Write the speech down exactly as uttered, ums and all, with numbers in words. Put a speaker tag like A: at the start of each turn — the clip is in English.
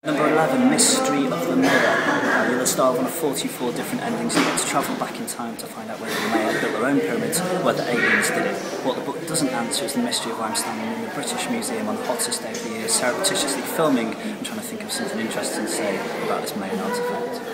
A: Number eleven, Mystery of the Mirror. Uh, the other star of one of forty-four different endings. You get to travel back in time to find out whether the Maya built their own pyramids, whether aliens did it. What the book doesn't answer is the mystery of why I'm standing in the British Museum on the hottest day of the year, surreptitiously filming and trying to think of something interesting to say about this Mayan artefact.